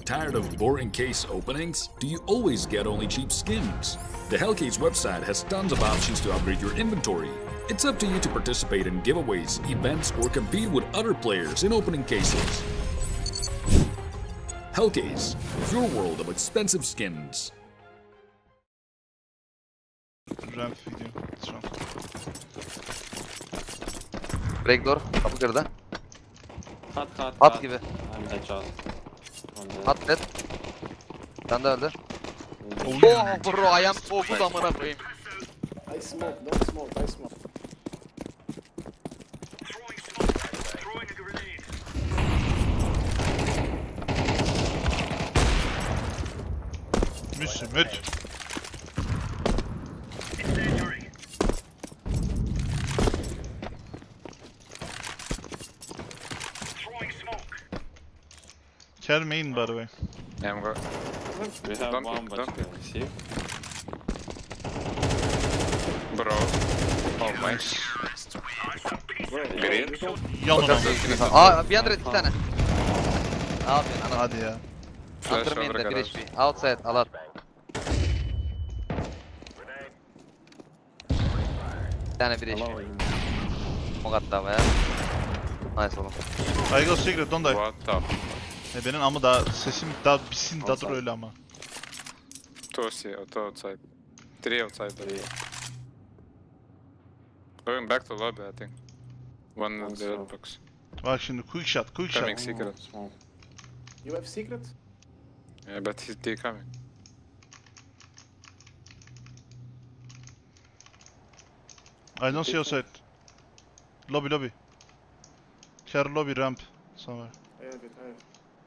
Tired of boring case openings? Do you always get only cheap skins? The Hellcase website has tons of options to upgrade your inventory. It's up to you to participate in giveaways, events, or compete with other players in opening cases. Hellcase, your world of expensive skins. Ramp video. Ramp. Break door. Kapı kırdı. Cut. At gibi. I'm headshot. At net. Sen de öldü. Oh, Oh bro, I am so good amına koyayım. I smoke, don't smoke, I smoke. Müsmüt. Care main by the way. Yeah, I'm going. We have Don't- one, but don't- you can see. Bro. Oh my. Green. Yanına. Aa bir anda red bir tane. Ne yapıyorsun ana? Hadi ya. Flash Under over main'de 1 garage. HP. Outside alar. Bir tane 1 HP. Hello. Smoke attı ama ya. Nice oğlum. I go secret, don't die. What the? Benim ama daha sesim daha bitsin daha dur öyle ama. Two outside. Three outside. Going back to lobby, I think. One in the red box. Bak şimdi quick shot, quick Coming shot. secret. Small. You have secret? Yeah, but they're coming. I don't see your side. Lobby. Care lobby ramp somewhere. I have it, I have it.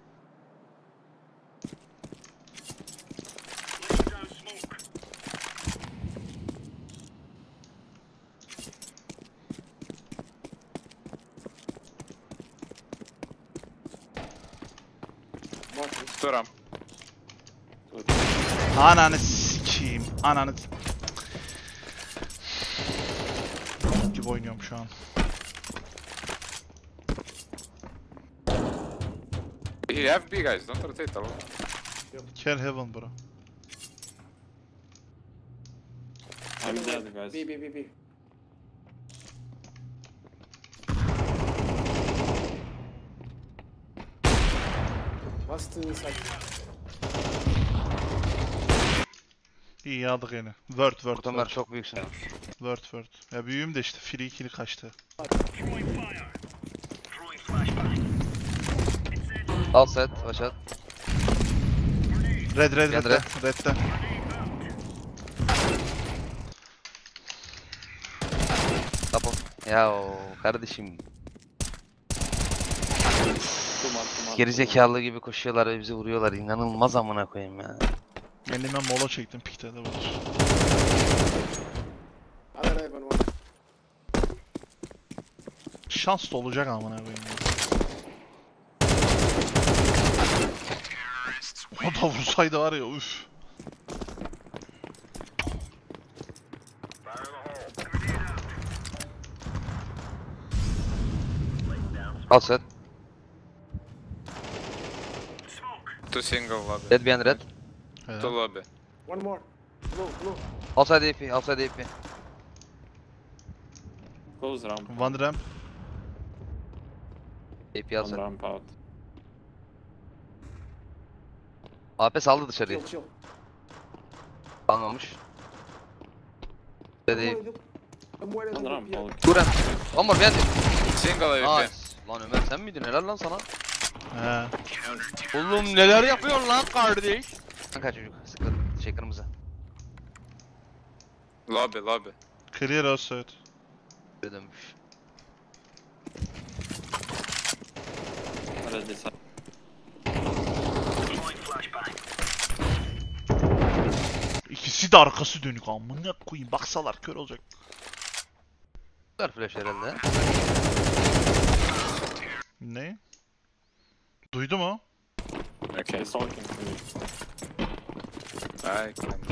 Two ramp. Ananı sikeyim. Ananı gibi oynuyorum şu an. You have B guys, don't rotate alone. Care heaven bro. I'm dead, guys. B. Last inside. İyi aldık yine. Word. Ortamlar çok büyüksün. Word. Ya büyüğüm de işte free kill'i kaçtı. Outside, watch out. Red'de. Tapo. Ya kardeşim. Too much. Gerizekalı gibi koşuyorlar ve bizi vuruyorlar. İnanılmaz amına koyayım ya. Kendime mola çektim pikte de bulur. Other Ivan one. Şans da olacak amına koyayım. O da vursaydı var ya üf. Outside. Two single lobby. Red behind red. Two lobby. One more. Blue. Outside AP. Close ramp. One ramp. AP One outside. ramp out. AP saldı dışarıya. Chill. Almamış. Red AP. One ramp out. Duran. Omar behind you. Single AWP. Nice. Lan Ömer sen miydin? Helal lan sana. He. Oğlum neler yapıyorsun lan kardeş? Kanka çocuk. Sıkı kırmızı. Lobby. Clear outside. Böyle dönmüş. Ready side. İkisi de arkası dönük amına koyayım. Baksalar kör olacak. Güzel flash herhalde. Ne? Duydu mu? Okay. He's talking to me. I can.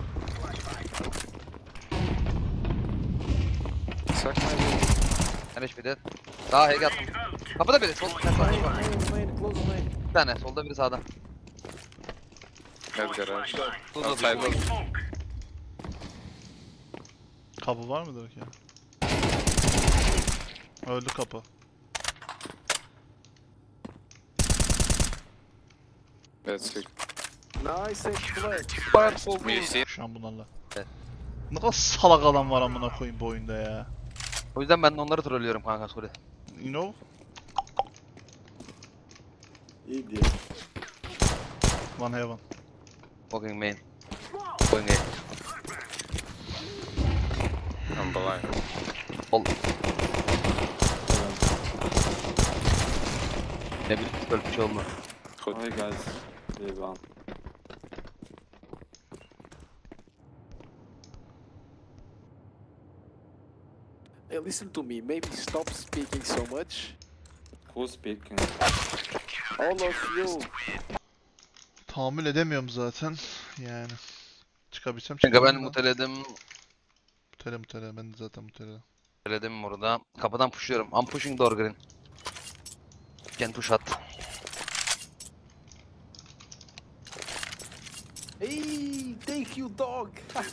Suck my dick. Her bir de. Daha hege attım. Kapıda biri. Sol. Main, close main. Bir tane. Solda biri sağda. Left garage. Close, Outside. close. Kapı var mıdır ki? Öldü kapı. That's it. Nice exploit. Fire for me. Şu an bunlarla. Evet. Ne kadar salak adam var amına koyayım bu oyunda ya. O yüzden ben de onları trollüyorum kanka sorry. You know? Idiot. One heaven. Walking main. Going A. I'm blind. Ol. Ne bileyim böyle bir şey olma. Hi guys. They won. Hey, listen to me. Maybe stop speaking so much. Who's speaking? All of you. Tahammül edemiyorum zaten. Yani. Çıkabilsem Kanka ben çıkarım da. muteledim. Mutele. Ben de zaten mutele. Muteledim burada. Kapıdan pushluyorum. I'm pushing door green. Can push hot. Hey, thank you, dog.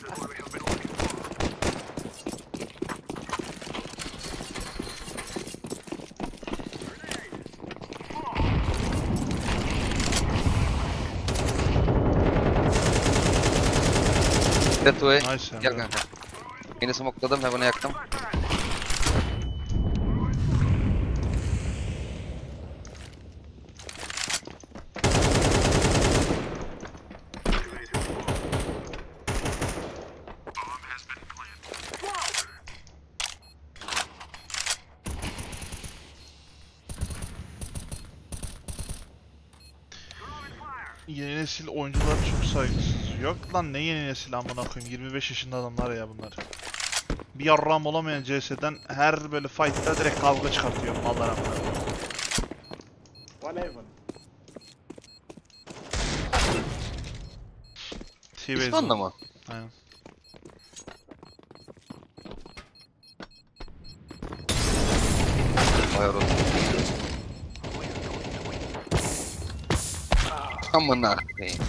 That way. Nice Gel Emre. kanka. Yine smokeladım. Heaven'ı yaktım. Yeni nesil oyuncular çok saygısız. Yok lan ne yeni nesil amına koyayım. 25 yaşında adamlar ya bunlar. Bir yarram olamayan CS'den her böyle fight'ta direkt kavga çıkartıyor mallar amına koyayım. One heaven. İspanla mı? Aynen. Vay orası. Amına koyayım.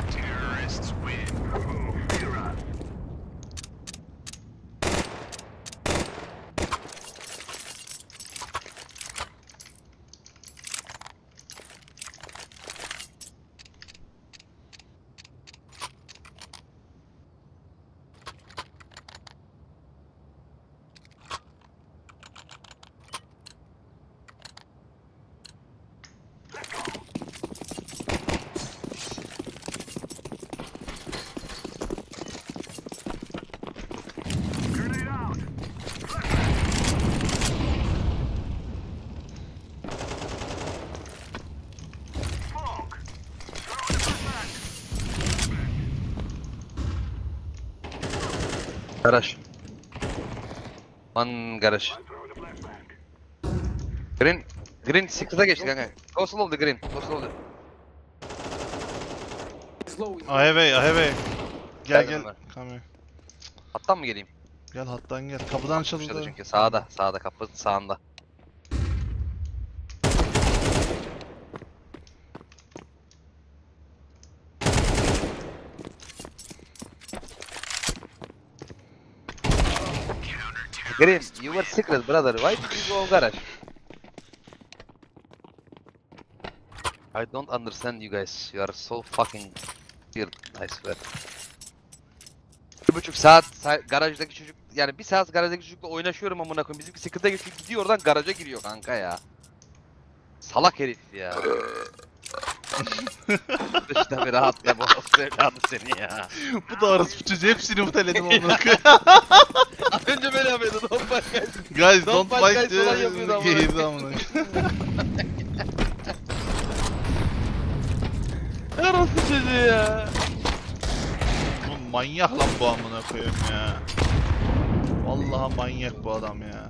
Garaj. One garaj. Green. Green 6'a geçti kanka. Go slow the green. Go slow the. Slow. I have a. Gel Geldim gel. ben. Come here. Hattan mı geleyim? Gel hattan gel. Kapıdan Dışarıda açıldı. çünkü. Sağda. Sağda kapı sağında. Green, you were secret brother. Why did you go garage? I don't understand you guys. You are so fucking weird. I swear. 1,5 saat garajdaki çocuk yani 1 saat garajdaki çocukla oynaşıyorum amına koyayım. Bizimki sıkıntıya geçiyor gidiyor oradan garaja giriyor kanka ya. Salak herif ya. İşte bir rahat be bu evladı seni ya. Bu da arası çocuğu hepsini muteledim amına koyayım. Az önce böyle yapıyordu don't fight guys. Guys Don't don't fight fight guys falan yapıyordu amına koyayım. Girdi amına koyayım. Arası çocuğu ya. Oğlum manyak lan bu amına koyayım ya. Vallahi manyak bu adam ya.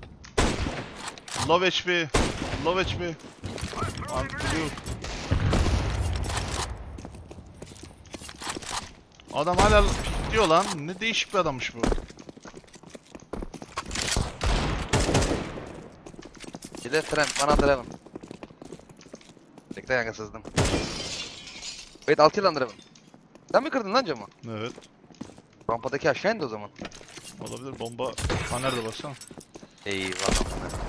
Low HP. Low HP. Blue. Adam hala diyor lan. Ne değişik bir adammış bu. Bir de tren bana drive'ım. Bekle kanka sızdım. Wait 6 yıl drive'ım. Sen mi kırdın lan camı? Evet. Rampadaki aşağı indi o zaman. Olabilir. Bomba. Ha nerede baksana. Eyvallah.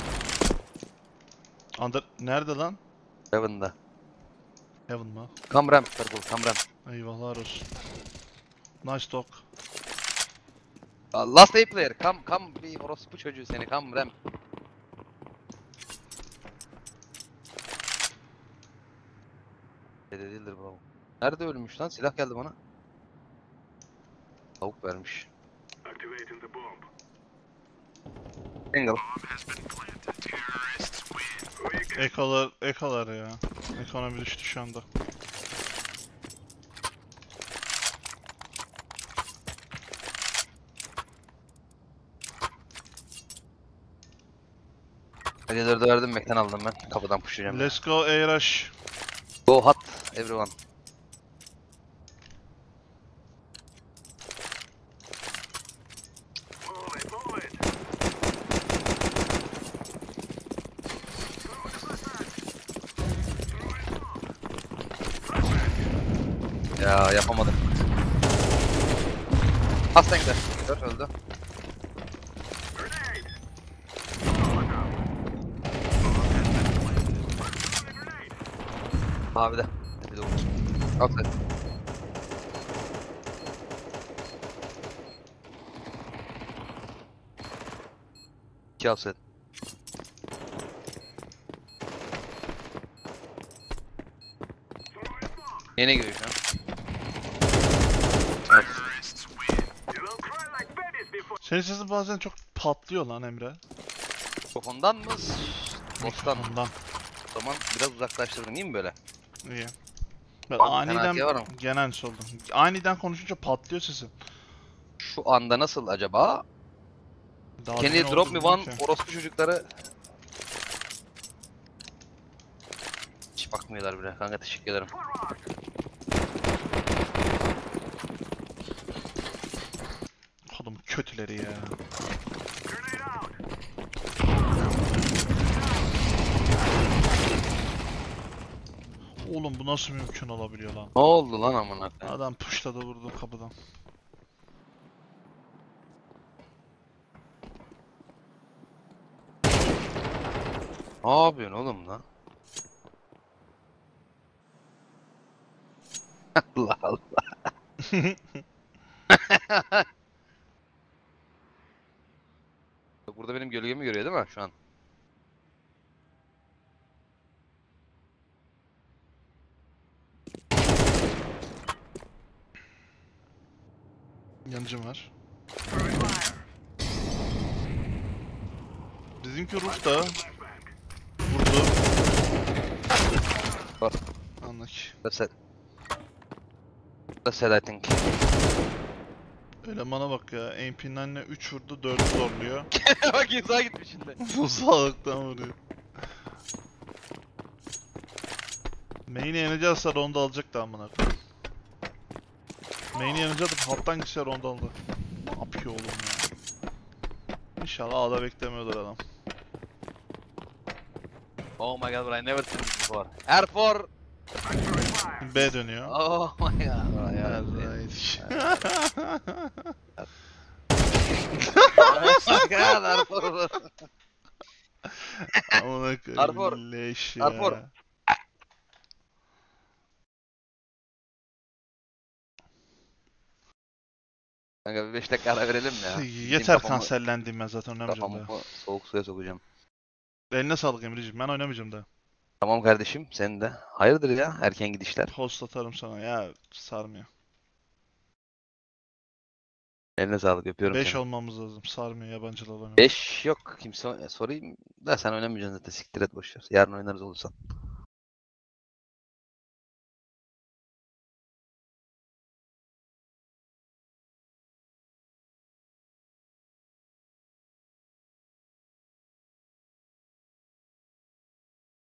Under. Nerede lan? Heaven'da. Heaven mı? Come ramp purple, come ramp. Eyvahlar olsun. Nice talk. Last A player, come bir orospu çocuğu seni, come ramp. Ne değildir bu. Nerede ölmüş lan? Silah geldi bana. Tavuk vermiş. Single. Ekolar ya. Ekonomi düştü şu anda. Hadi 4'ü verdim, Mac'ten aldım ben. Kapıdan pushlayacağım. Let's go A-Rush. Go hot everyone. Ya yapamadım. Mustang'de. 4 öldü. Abi de. Bir de vursun. Outside. İki outside. Yine giriyor şu an. Evet. Senin sesin bazen çok patlıyor lan Emre. Mikrofondan mı? Bostan. Ondan. O zaman biraz uzaklaştırdım, iyi mi böyle? İyi. Ben Var mı? Fena var mı? genel oldum. Aniden konuşunca patlıyor sesin. Şu anda nasıl acaba? Daha Can demin you drop oldu me bilmiyorum one ki. orospu çocukları? Hiç bakmıyorlar bile. Kanka teşekkür ederim. Oğlum kötüleri ya. Oğlum bu nasıl mümkün olabiliyor lan? Ne oldu lan amına koyayım? Adam pushladı vurdu kapıdan. Ne yapıyorsun oğlum lan? Allah Allah. Burada benim gölgemi görüyor değil mi şu an? Yanıcım var. Bizimki Rus da vurdu. Var. Anladık. That's it. That's it I think. Elemana bak ya. AMP'den 3 vurdu 4'ü zorluyor. Bak insağa gitmiş şimdi. Uzaklıktan vuruyor. Main'i yeneceğizse ronda alacak da amına koyayım. Main'i yeneceğiz de haptan gitse ronda aldı. Ne yapıyor oğlum ya? İnşallah A'da beklemiyordur adam. Oh my god, but I never seen this before. R4. B dönüyor. Oh my god. Oh my god. Right. Oh my god, R4. Amına Arfor. koyayım leş ya. Arfor. Kanka bir 5 dakika ara verelim ya. Yeter Kafamı- kanserlendim ben zaten oynamayacağım Kafamı daha. soğuk suya sokacağım. Eline sağlık Emre'ciğim ben oynamayacağım daha. Tamam kardeşim, sen de. Hayırdır ya, erken gidişler. Host atarım sana ya sarmıyor. Eline sağlık, öpüyorum 5 seni. olmamız lazım sarmıyor yabancılar oynamıyor. 5 yok, kimse sorayım da sen oynamayacaksın zaten, siktir et boşver. Yarın oynarız olursan.